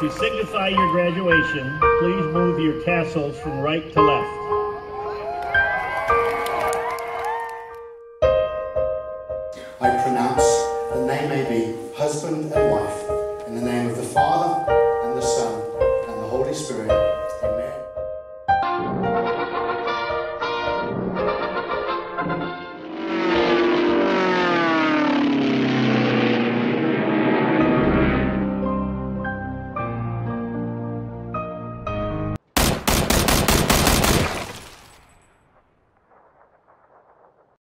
To signify your graduation, please move your tassels from right to left. I pronounce that they may be husband and wife, in the name of the Father, and the Son, and the Holy Spirit.